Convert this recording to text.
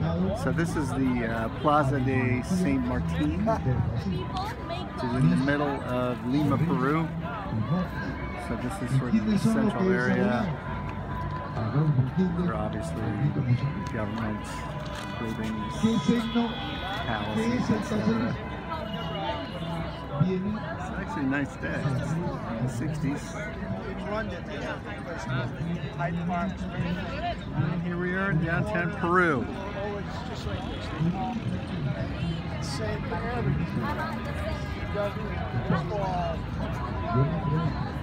So this is the Plaza de Saint Martin, which is in the middle of Lima, Peru. So this is sort of the central area. There are obviously government buildings, palaces, etc. It's actually a nice day. It's the 60s. And here we are in downtown Peru. Same for everything.